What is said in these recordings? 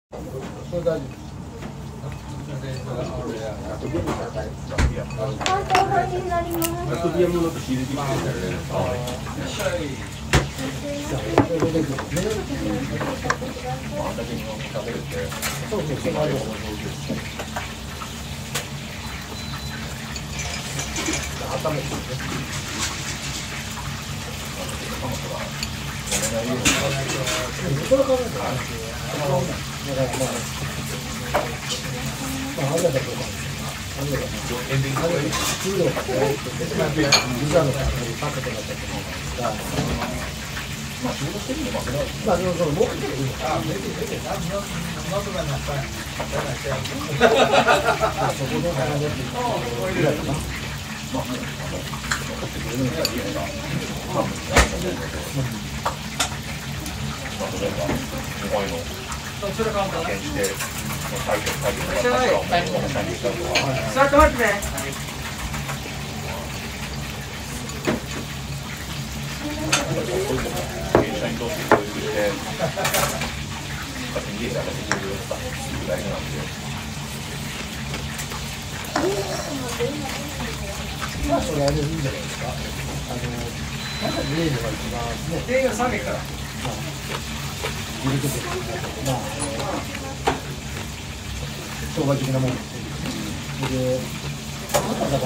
それ大丈夫。 後半になります。 それあれいいんじゃないですか。なんか見えるのが一番ね。定員を下げたら。入れてて、商売的なもんです。で、だから。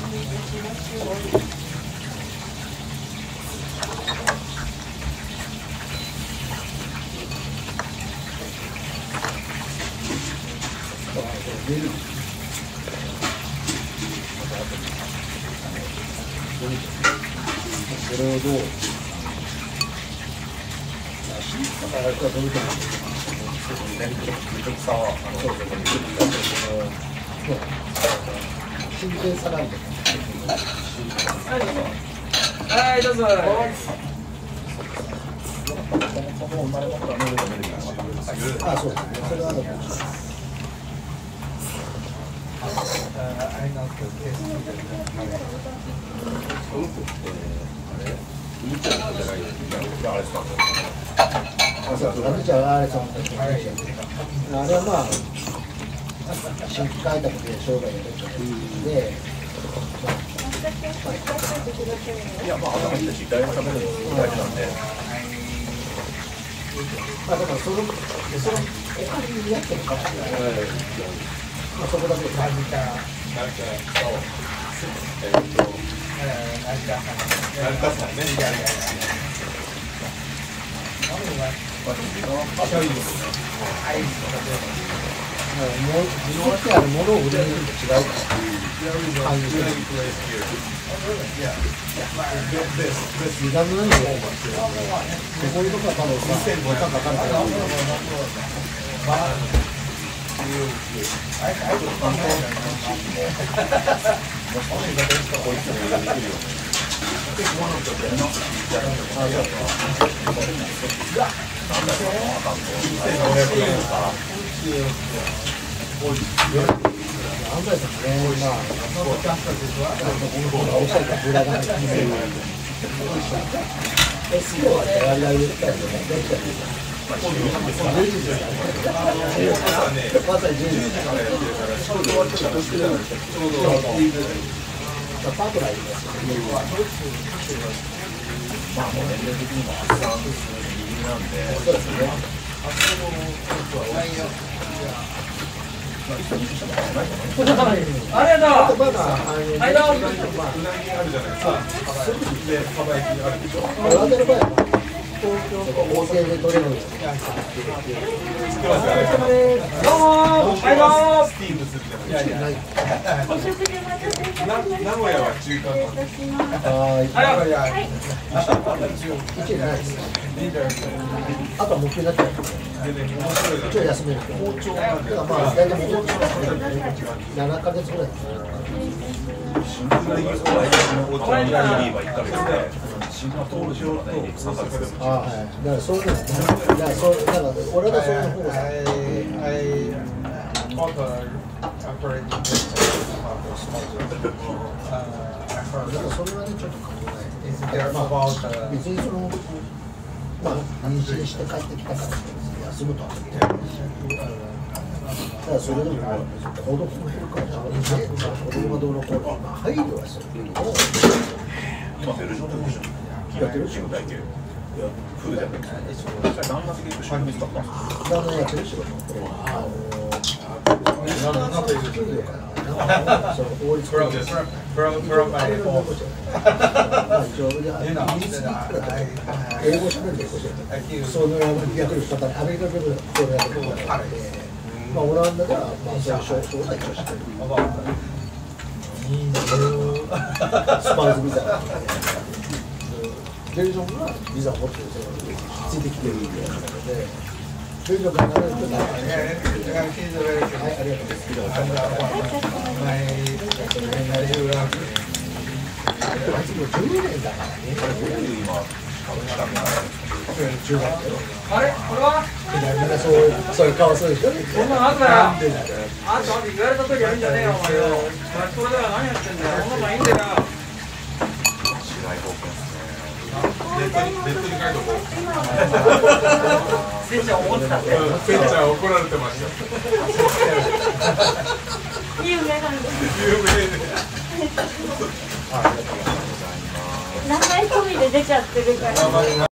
これをどう真剣さないと。 はい、どうぞ。 あ、そうですね。それはあるかもしれない。あれはまあ新規開拓で商売やるとで、 いやまあ頭いいし大学食べるの大事なんで。 だからそのお金にやってもかもしれない。そこだけで。物ってあるものを売れると違うから。時間の何で、こういうとこは多分1000、500かかるから。安西さんね、まあ、パートナーいますよね。 まあもう年齢的にも厚さギリギリなんで。 そうですね。 ありがとう。はい、どうも。 東京と大勢で取れるんですよ。 どうも。はい、どうも。 名古屋は中間なんです。 1位ないです。あとは目標になっちゃう。一応休めるけど。だからまあ大体もう7ヶ月ぐらいです。 シンガポール上と3ヶ月です。 ああ、はい。だからそういうの。だからそう、だから俺がそういう方が。だからそれはねちょっと考えない。まあ別にそのまあ妊娠して帰ってきたから休むとは言ってるんですよ。ただそれでも子供も減るから、子供がどうのこうの配慮はするけど、 今ベルジョンでやってる仕事だけ。フルでやってる。何月で仕事見つかったんですか。 やってる仕事、これは給料から、その法律から、あれの弁護士じゃない。一応、イギリスに行ったら、英語しゃべる弁護士やった。その役に立たない、アメリカの弁護士はこれやってるからで、まあ、オランダでは、まあ、そういう商売は一応してる。スパーズビザがあって、ベルジョンがビザを持ってる、ついてきてるので、ベルジョンが離れると、はい、ありがとうございます。あいつもう10年だからね。 あれこれはみんなそういう顔するでしょ。 こんなのあったらあんた言われた通りやるんじゃねえよお前よ。お前それでは何やってんだよ。こんなのいいんだよ。 ネットに書いとこう。 せっちゃん思ってたって。 せっちゃん怒られてました。 有名なんです。 有名で。 ありがとうございます。 名前込みで出ちゃってるから。